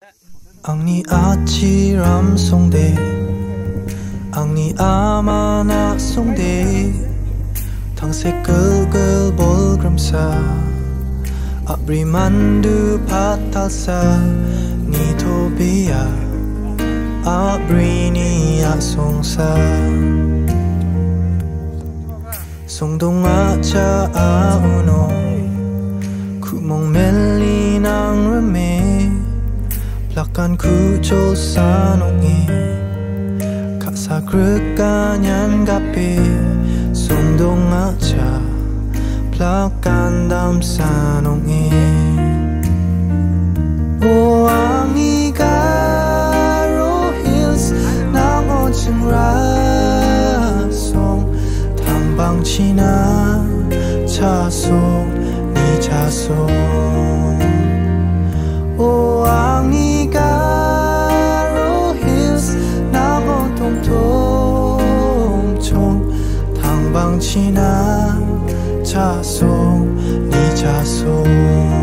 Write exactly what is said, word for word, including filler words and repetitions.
Ang ni achiram songde, ang ni amana songde, thang se gel gel bolgram sa, abri mandu patalsa, ni tobia, abri ni asongsa. Songdong acha auno, kumong meli nang rame, plakan kujo sanongi, kasa krekanyan gape. Songdong acha, plakan dam sanongi. O ang igaro hills nang oncheng rasong. Bang china chasong ni chasong. O ang igaro hills na tong tong chong. Thang bang china chasong ni chasong.